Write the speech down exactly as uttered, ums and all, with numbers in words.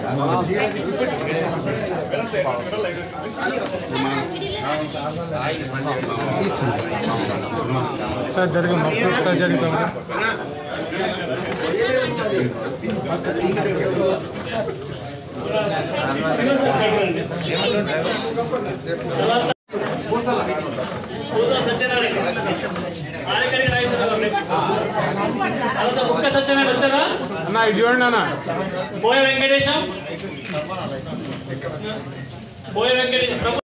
sir జరిగింది ఒకసారి జరుగుతాం సత్యనారాయణ వచ్చారా అన్న ఇది చూడండి అన్న బోయ వెంకటేశం బోయ వెంకటేశం